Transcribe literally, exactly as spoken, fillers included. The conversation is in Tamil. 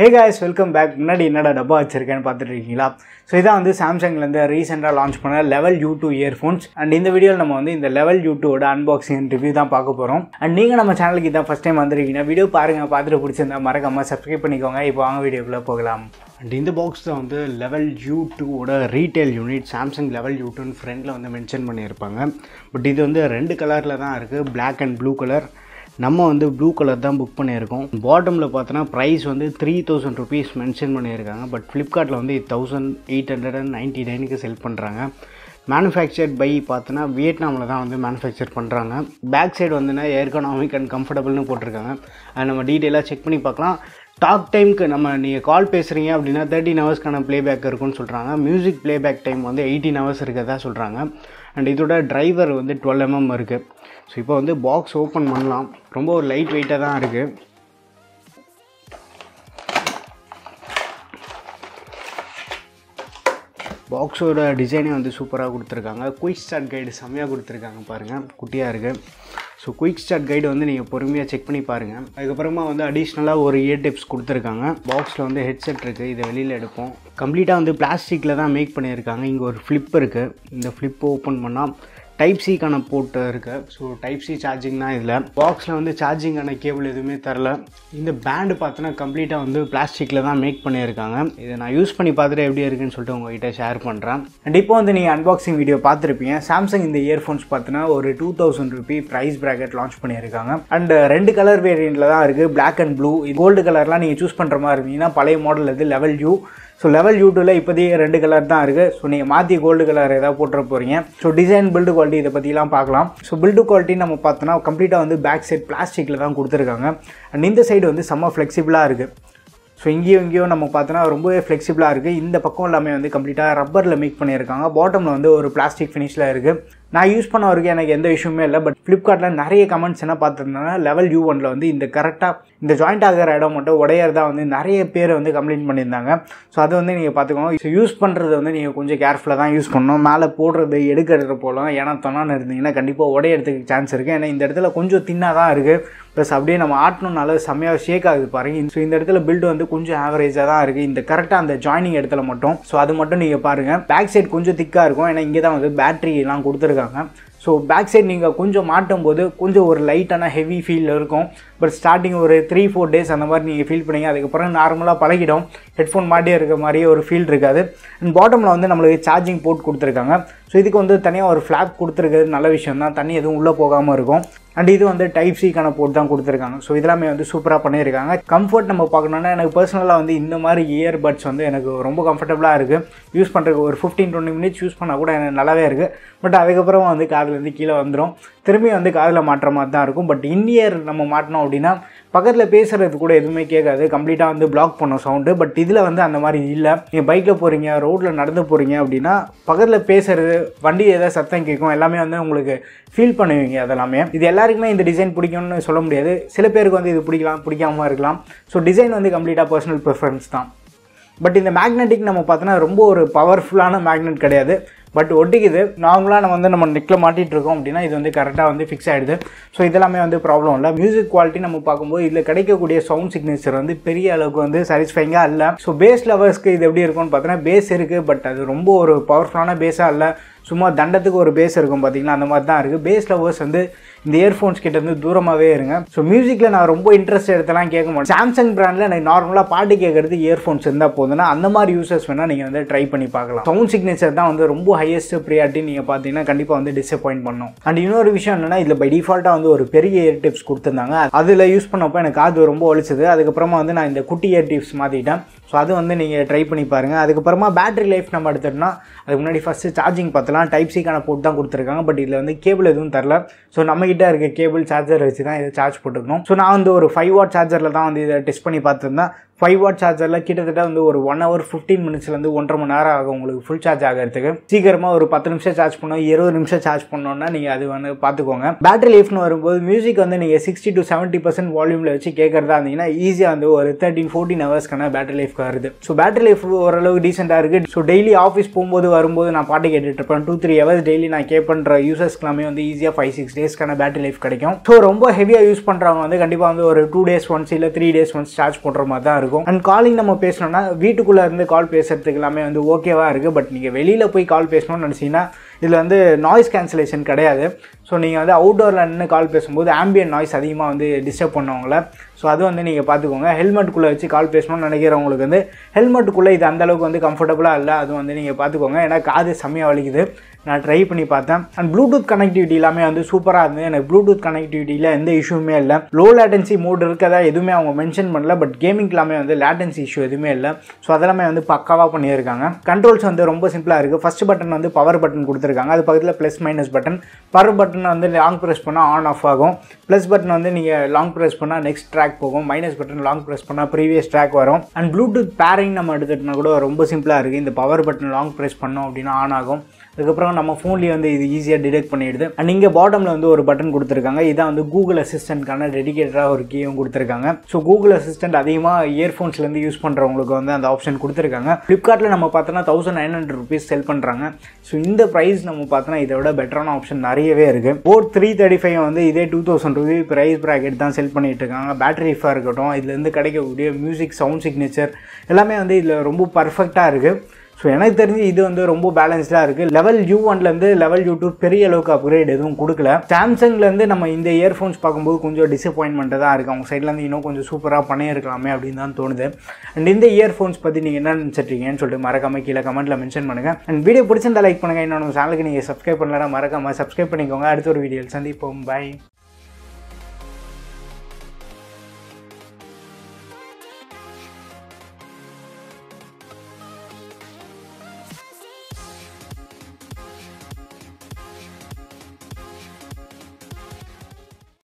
Hey guys, welcome back. முன்னாடி என்னடா டப்பா வச்சிருக்கேன்னு பார்த்துட்டு இருக்கீங்களா? ஸோ இதான் வந்து சாம்சங்லேருந்து ரீசெண்டாக லான்ச் பண்ண level U two earphones. And இந்த வீடியோவில் நம்ம வந்து இந்த லெவல் யூ டூவோட அன்பாக்சிங் அண்ட் ரிவ்யூ தான் பார்க்க போகிறோம். அண்ட் நீங்கள் நம்ம சேனலுக்கு இதான் ஃபஸ்ட் டைம் வந்துருக்கீங்கன்னா வீடியோ பாருங்கள், பார்த்துட்டு பிடிச்சிருந்தா மறக்காமல் சப்ஸ்கிரைப் பண்ணிக்கோங்க. இப்போ வாங்க வீடியோக்குள்ளே போகலாம். அண்ட் இந்த பாக்ஸ் தான் வந்து லெவல் யூ டூவோட retail unit Samsung level U டூன்னு ஃப்ரெண்டில் வந்து மென்ஷன் பண்ணியிருப்பாங்க. பட் இது வந்து ரெண்டு கலரில் தான் இருக்குது, பிளாக் அண்ட் ப்ளூ கலர். நம்ம வந்து ப்ளூ கலர் தான் புக் பண்ணியிருக்கோம். பாட்டமில் பார்த்தோன்னா ப்ரைஸ் வந்து த்ரீ தௌசண்ட் ருபீஸ் மென்ஷன் பண்ணியிருக்காங்க. பட் ஃப்ளிப்கார்ட்டில் வந்து thousand eight hundred and ninety நைனுக்கு செல் பண்ணுறாங்க. மேனுஃபேக்சர்ட் பை பார்த்தோன்னா வியட்நாமில் தான் வந்து மேனுஃபேக்சர் பண்ணுறாங்க. பேக் சைடு வந்துன்னா எர்கனாமிக் அண்ட் கம்ஃபர்டபுள்னு போட்டிருக்காங்க. அது நம்ம டீட்டெயிலாக செக் பண்ணி பார்க்கலாம். டாக் டைமுக்கு நம்ம நீங்கள் கால் பேசுகிறீங்க அப்படின்னா தேர்ட்டின் ஹவர்ஸ்க்கான ப்ளேபேக் இருக்குன்னு சொல்கிறாங்க. மியூசிக் ப்ளேபேக் டைம் வந்து எயிட்டீன் ஹவர்ஸ் இருக்கிறதா சொல்கிறாங்க. அண்ட் இதோட டிரைவர் வந்து டுவெல் எம்எம் இருக்குது. ஸோ இப்போ வந்து பாக்ஸ் ஓப்பன் பண்ணலாம். ரொம்ப ஒரு லைட் வெயிட்டாக தான் இருக்குது. பாக்ஸோட டிசைனே வந்து சூப்பராக கொடுத்துருக்காங்க. குயிக் ஸ்டார்ட் கைடு செம்மையாக கொடுத்துருக்காங்க பாருங்கள், குட்டியாக இருக்குது. ஸோ குயிக் ஸ்டார்ட் கைடு வந்து நீங்கள் பொறுமையாக செக் பண்ணி பாருங்கள். அதுக்கப்புறமா வந்து அடிஷ்னலாக ஒரு இயர் டிப்ஸ் கொடுத்துருக்காங்க. பாக்ஸில் வந்து ஹெட்செட் இருக்குது, இதை வெளியில் எடுப்போம். கம்ப்ளீட்டாக வந்து பிளாஸ்டிக்கில் தான் மேக் பண்ணியிருக்காங்க. இங்கே ஒரு ஃப்ளிப் இருக்குது, இந்த ஃப்ளிப் ஓப்பன் பண்ணால் டைப் சிக்கான போர்ட் இருக்குது. ஸோ டைப் சி சார்ஜிங் தான் இதில். பாக்ஸில் வந்து சார்ஜிங்கான கேபிள் எதுவுமே தரல. இந்த பேண்டு பார்த்தோன்னா கம்ப்ளீட்டாக வந்து பிளாஸ்டிக்கில் தான் மேக் பண்ணியிருக்காங்க. இதை நான் யூஸ் பண்ணி பார்த்துட்டு எப்படி இருக்குன்னு சொல்லிட்டு உங்கள்கிட்ட ஷேர் பண்ணுறேன். அண்ட் இப்போ வந்து நீங்கள் அன்பாக்சிங் வீடியோ பார்த்துருப்பீங்க. சாம்சங் இந்த இயர்ஃபோன்ஸ் பார்த்தீங்கன்னா ஒரு two thousand rupee price bracket launch பண்ணியிருக்காங்க. அண்ட் ரெண்டு கலர் வேரியண்ட்டில் தான் இருக்குது, பிளாக் அண்ட் ப்ளூ. கோல்டு கலர்லாம் நீங்கள் சூஸ் பண்ணுற மாதிரி இருந்தீங்கன்னா பழைய மாடல் இது level U. So level U டூவில் இப்போதைக்கு ரெண்டு கலர் தான் இருக்குது. ஸோ நீங்கள் மாற்றி கோல்டு கலர் ஏதாவது போட்டுற போகிறீங்க. ஸோ டிசைன் பில்டு குவாலிட்டி இதை பற்றிலாம் பார்க்கலாம். ஸோ பில்டு குவாலிட்டி நம்ம பார்த்தோன்னா கம்ப்ளீட்டாக வந்து பேக் சைட் பிளாஸ்டிக்கில் தான் கொடுத்துருக்காங்க. அண்ட் இந்த சைடு வந்து செம்ம ஃப்ளெக்சிபிளாக இருக்குது. ஸோ இங்கேயும் இங்கேயும் நம்ம பார்த்தோன்னா ரொம்பவே ஃப்ளெக்சிபிளாக இருக்குது. இந்த பக்கம் எல்லாமே வந்து கம்ப்ளீட்டாக ரப்பரில் மேக் பண்ணியிருக்காங்க. பாட்டமில் வந்து ஒரு பிளாஸ்டிக் ஃபினிஷில் இருக்குது. நான் யூஸ் பண்ண வரைக்கும் எனக்கு எந்த இஷ்யூமே இல்லை. பட் ஃப்ளிப்கார்ட்டில் நிறைய கமெண்ட்ஸ் என்ன பார்த்துருந்தேன்னா லெவல் யூ ஒனில் வந்து இந்த கரெக்டாக இந்த ஜாயிண்ட் ஆகிற இடம் மட்டும் உடையறதா வந்து நிறைய பேர் வந்து கம்ப்ளைண்ட் பண்ணியிருந்தாங்க. ஸோ அது வந்து நீங்கள் பார்த்துக்கோங்க. ஸோ யூஸ் பண்ணுறது வந்து நீங்கள் கொஞ்சம் கேர்ஃபுல்லாக தான் யூஸ் பண்ணணும். மேலே போடுறது எடுக்கிறது போல ஏன்னா தொண்ணான்னு இருந்தீங்கன்னா கண்டிப்பாக உடையறதுக்கு சான்ஸ் இருக்குது. ஏன்னா இந்த இடத்துல கொஞ்சம் தின்னாக தான் இருக்குது. ப்ளஸ் அப்படியே நம்ம ஆட்டணும்னால செம்மையாக ஷேக் ஆகுது பாருங்கள். ஸோ இந்த இடத்துல பில்டு வந்து கொஞ்சம் ஆவரேஜாக தான் இருக்குது, இந்த கரெக்டாக அந்த ஜாயினிங் இடத்துல மட்டும். ஸோ அது மட்டும் நீங்கள் பாருங்கள். பேக் சைட் கொஞ்சம் திக்காக இருக்கும், ஏன்னா இங்கே தான் வந்து பேட்டரி எல்லாம் கொடுத்துருக்காங்க. ஸோ பேக் சைட் நீங்கள் கொஞ்சம் மாட்டும் போது கொஞ்சம் ஒரு லைட்டான ஹெவி ஃபீல் இருக்கும். பட் ஸ்டார்டிங் ஒரு த்ரீ ஃபோர் டேஸ் அந்த மாதிரி நீங்கள் ஃபீல் பண்ணீங்க. அதுக்கப்புறம் நார்மலாக பழகிடும், ஹெட்ஃபோன் மாட்டியே இருக்க மாதிரியே ஒரு ஃபீல் இருக்காது. அண்ட் பாட்டமில் வந்து நம்மளுக்கு சார்ஜிங் போர்ட் கொடுத்துருக்காங்க. ஸோ இதுக்கு வந்து தனியாக ஒரு ஃப்ளாப் கொடுத்துருக்கிறது நல்ல விஷயம் தான், தண்ணி எதுவும் உள்ளே போகாமல் இருக்கும். அண்ட் இது வந்து டைப் சிக்கான போர்ட் தான் கொடுத்துருக்காங்க. ஸோ இதெல்லாமே வந்து சூப்பராக பண்ணியிருக்காங்க. கம்ஃபர்ட் நம்ம பார்க்கணுன்னா எனக்கு பர்சனலாக வந்து இந்த மாதிரி இயர்பட்ஸ் வந்து எனக்கு ரொம்ப கம்ஃபர்டபுளாக இருக்குது. யூஸ் பண்ணுறதுக்கு ஒரு ஃபிஃப்டீன் டுவெண்ட்டி மினிட்ஸ் யூஸ் பண்ணால் கூட எனக்கு நல்லாவே இருக்குது. பட் அதுக்கப்புறம் வந்து காதுலேருந்து கீழே வந்துடும், திரும்பி வந்து காதில் மாட்டுற மாதிரி தான் இருக்கும். பட் இன் இயர் நம்ம மாட்டினோம் அப்படின்னா பக்கத்தில் பேசுகிறது கூட எதுவுமே கேட்காது, கம்ப்ளீட்டாக வந்து பிளாக் பண்ணும் சவுண்டு. பட் இதில் வந்து அந்த மாதிரி இல்லை. நீங்கள் பைக்கில் போகிறீங்க, ரோட்டில் நடந்து போகிறீங்க அப்படின்னா பக்கத்தில் பேசுகிறது, வண்டி ஏதாவது சத்தம் கேட்கும், எல்லாமே வந்து உங்களுக்கு ஃபீல் பண்ணுவீங்க. அதெல்லாமே இது எல்லாருக்குமே இந்த டிசைன் பிடிக்கும்னு சொல்ல முடியாது. சில பேருக்கு வந்து இது பிடிக்கலாம், பிடிக்காமல் இருக்கலாம். ஸோ டிசைன் வந்து கம்ப்ளீட்டாக பர்சனல் ப்ரிஃபரன்ஸ் தான். பட் இந்த மேக்னெட்டிக் நம்ம பார்த்தோன்னா ரொம்ப ஒரு பவர்ஃபுல்லான மேக்னெட் கிடையாது. பட் ஒட்டிக்குது. நார்மலாக நம்ம வந்து நம்ம நெக்கில் மாட்டிகிட்டு இருக்கோம் அப்படின்னா இது வந்து கரெக்டாக வந்து ஃபிக்ஸ் ஆகிடுது. ஸோ இதெல்லாமே வந்து ப்ராப்ளம் இல்லை. மியூசிக் குவாலிட்டி நம்ம பார்க்கும்போது இதில் கிடைக்கக்கூடிய சவுண்ட் சிக்னேச்சர் வந்து பெரிய அளவுக்கு வந்து சாட்டிஸ்ஃபைங்காக இல்லை. ஸோ பேஸ் லவர்ஸ்க்கு இது எப்படி இருக்கும்னு பார்த்தோன்னா பேஸ் இருக்குது, பட் அது ரொம்ப ஒரு பவர்ஃபுல்லான பேஸாக இல்லை. சும்மா தண்டத்துக்கு ஒரு பேஸ் இருக்கும் பார்த்தீங்களா, அந்த மாதிரி தான் இருக்குது. பேஸ் லவர்ஸ் வந்து இந்த இயர்ஃபோன்ஸ் கிட்ட இருந்து தூரமாகவே இருங்க. ஸோ மியூசிக்கில் நான் ரொம்ப இன்ட்ரெஸ்ட் எடுத்தலாம் கேட்க மாட்டேன். சாம்சங் பிராண்டில் எனக்கு நார்மலாக பாட்டு கேட்கறது இயர்ஃபோன்ஸ் இருந்தால் போதுன்னா அந்த மாதிரி யூசர்ஸ் வேணால் நீங்கள் வந்து ட்ரை பண்ணி பார்க்கலாம். சவுண்ட் சிக்னேச்சர் தான் வந்து ரொம்ப ஹையஸ்ட் ப்ரியாரிட்டி. நீங்கள் பார்த்தீங்கன்னா கண்டிப்பாக வந்து டிசப்பாயிண்ட் பண்ணும். அண்ட் இன்னொரு விஷயம் என்னென்னா இதில் பை டிஃபால்ட்டாக வந்து ஒரு பெரிய இயர் டிப்ஸ் கொடுத்துருந்தாங்க. அதில் யூஸ் பண்ணப்போ எனக்கு காது ரொம்ப ஒழிச்சது. அதுக்கப்புறமா வந்து நான் இந்த குட்டி இயர் டிப்ஸ் மாற்றிட்டேன். ஸோ அது வந்து நீங்கள் ட்ரை பண்ணி பாருங்கள். அதுக்கப்புறமா பேட்டரி லைஃப் நம்ம எடுத்துட்டோம்னா அதுக்கு முன்னாடி ஃபஸ்ட்டு சார்ஜிங் பார்த்தலாம். டைப் சிக்கான போர்ட் தான் கொடுத்துருக்காங்க. பட் இதில் வந்து கேபிள் எதுவும் தரல. ஸோ நம்மகிட்ட இருக்க கேபிள் சார்ஜர் வச்சு தான் இதை சார்ஜ் போட்டுக்கணும். ஸோ நான் வந்து ஒரு ஃபைவ் வாட் சார்ஜரில் தான் வந்து இதை டெஸ்ட் பண்ணி பார்த்துருந்தேன். ஃபைவ் வாட் சார்ஜரில் கிட்டத்தட்ட வந்து ஒரு ஒன் ஹவர் ஃபிஃப்டீன் மினிட்ஸ்லேருந்து ஒன்றரை மணி நேரம் ஆகும் உங்களுக்கு ஃபுல் சார்ஜ் ஆகிறதுக்கு. சீக்கிரமாக ஒரு பத்து நிமிஷம் சார்ஜ் பண்ணோம், இருபது நிமிஷம் சார்ஜ் பண்ணோன்னா நீங்கள் அது வந்து பார்த்துக்கோங்க. பேட்டரி லைஃப்னு வரும்போது மியூசிக் வந்து நீங்கள் சிக்ஸ்டி டு செவன்ட்டி பர்சன்ட் வால்யூமில் வச்சு கேட்குறதா இருந்தீங்கன்னா ஈஸியாக வந்து ஒரு தேர்ட்டின் ஃபோர்டீன் ஹவர்ஸ்க்கான பேட்டரி லைஃப் வருது. ஸோ பேட்டரி லைஃப் ஓரளவுக்கு டீசெண்டாக இருக்குது. ஸோ டெய்லி ஆஃபீஸ் போகும்போது வரும்போது நான் பாட்டு கேட்டுட்டு இருப்பேன். டூ த்ரீ ஹவர்ஸ் டெய்லி நான் கேட்பண்ற யூசர்ஸ்க்குலாமே வந்து ஈஸியாக ஃபைவ் சிக்ஸ் டேஸ்க்கான பேட்டரி லைஃப் கிடைக்கும். ஸோ ரொம்ப ஹெவியாக யூஸ் பண்ணுறவங்க வந்து கண்டிப்பாக வந்து ஒரு டூ டேஸ் ஒன்ஸ் இல்லை த்ரீ டேஸ் ஒன்ஸ் சார்ஜ் போடுற மாதிரி தான் இருக்கும். இருக்கும். அண்ட் காலிங் நம்ம பேசணும்னா வீட்டுக்குள்ளே இருந்து கால் பேசுறதுக்கு எல்லாமே வந்து ஓகேவாக இருக்குது. பட் நீங்கள் வெளியில் போய் கால் பேசணும்னு நினச்சிங்கன்னா இதில் வந்து நாய்ஸ் கேன்சலேஷன் கிடையாது. ஸோ நீங்கள் வந்து அவுட்டோரில் நின்று கால் பேசும்போது ஆம்பியன்ட் நாய்ஸ் அதிகமாக வந்து டிஸ்டர்ப் பண்ணுவாங்கள. ஸோ அது வந்து நீங்கள் பார்த்துக்கோங்க. ஹெல்மெட்டுக்குள்ளே வச்சு கால் பேசணும்னு நினைக்கிறவங்களுக்கு வந்து ஹெல்மெட்டுக்குள்ளே இது அந்தளவுக்கு வந்து கம்ஃபர்டபுளாக இல்லை. அது வந்து நீங்கள் பார்த்துக்கோங்க. ஏன்னா காது செம்மையாக வலிக்குது. நான் ட்ரை பண்ணி பார்த்தேன். அண்ட் ப்ளூடூத் கனெக்டிவிட்டி எல்லாமே வந்து சூப்பராக இருந்தது. எனக்கு ப்ளூடூத் கனெக்டிவிட்டியில் எந்த இஷ்யூமே இல்லை. லோ லேட்டன்சி மோட் இருக்கதா எதுவுமே அவங்க மென்ஷன் பண்ணல. பட் கேமிங் எல்லாமே வந்து லேட்டன்சி இஷ்யூ எதுவுமே இல்லை. ஸோ அதெல்லாமே வந்து பக்காவாக பண்ணியிருக்காங்க. கண்ட்ரோல்ஸ் வந்து ரொம்ப சிம்பிளாக இருக்குது. ஃபஸ்ட் பட்டன் வந்து பவர் பட்டன் கொடுத்துருக்காங்க. அது பக்கத்தில் plus minus button. Power button வந்து லாங் ப்ரெஸ் பண்ணால் ஆன் ஆஃப் ஆகும். ப்ளஸ் பட்டன் வந்து நீங்கள் லாங் ப்ரெஸ் பண்ணால் நெக்ஸ்ட் ட்ராக் போகும். மைனஸ் பட்டன் லாங் ப்ரெஸ் பண்ணால் ப்ரீவியஸ் ட்ராக் வரும். அண்ட் ப்ளூடூத் பேரிங் நம்ம எடுத்துகிட்டோம்னா கூட ரொம்ப சிம்பிளாக இருக்குது. இந்த பவர் பட்டன் லாங் ப்ரெஸ் பண்ணோம் அப்படின்னா ஆன் ஆகும். அதுக்கப்புறம் நம்ம ஃபோன்லேயே வந்து இது ஈஸியாக டிடெக்ட் பண்ணிடுது. அண்ட் இங்கே பாட்டமில் வந்து ஒரு பட்டன் கொடுத்துருக்காங்க. இதான் வந்து கூகுள் அசிஸ்டன்ட்கான டெடிகேட்டடாக ஒரு கீயும் கொடுத்துருக்காங்க. ஸோ கூகுள் அசிஸ்டன்ட் அதிகமாக இயர்ஃபோன்ஸ்லேருந்து யூஸ் பண்ணுறவங்களுக்கு வந்து அந்த ஆப்ஷன் கொடுத்துருக்காங்க. ஃப்ளிப்கார்ட்டில் நம்ம பார்த்தோன்னா thousand nine hundred rupees sell பண்ணுறாங்க. ஸோ இந்த ப்ரைஸ் நம்ம பார்த்தோன்னா இதை விட பெட்டரான ஆப்ஷன் நிறையவே இருக்குது. போட் த்ரீ தேர்ட்டி ஃபைவ் வந்து இதே two thousand rupee price bracket தான் செல் பண்ணிட்டு இருக்காங்க. பேட்டரி லைஃபாக இருக்கட்டும், இதுலேருந்து கிடைக்கக்கூடிய மியூசிக் சவுண்ட் சிக்னேச்சர் எல்லாமே வந்து இதில் ரொம்ப பர்ஃபெக்டாக இருக்குது. ஸோ எனக்கு தெரிஞ்சு இது வந்து ரொம்ப பேலன்ஸ்டாக இருக்குது. லெவல் யூ ஒன்லேருந்து லெவல் யூ டூ பெரிய அளவுக்கு அப்கிரேட் எதுவும் கொடுக்கல. சாம்சங்லேருந்து நம்ம இந்த இயர்ஃபோன்ஸ் பார்க்கும்போது கொஞ்சம் டிசப்பாயின்மெண்ட்டு தான் இருக்குது. அவங்க சைட்லேருந்து இன்னும் கொஞ்சம் சூப்பராக பண்ணியிருக்கலாமே அப்படின்னு தான் தோணுது. அண்ட் இந்த இயர்ஃபோன்ஸ் பற்றி நீங்கள் என்ன நினச்சிட்ருக்கீங்கன்னு சொல்லிட்டு மறக்காம கீழே கமெண்ட்டில் மென்ஷன் பண்ணுங்கள். அண்ட் வீடியோ பிடிச்சிருந்தா லைக் பண்ணுங்கள். இன்னொன்று சேனலுக்கு நீங்கள் சப்ஸ்கிரைப் பண்ணலாம், மறக்காமல் சப்ஸ்கிரைப் பண்ணிக்கோங்க. அடுத்த ஒரு வீடியோவில் சந்திப்போம். பை.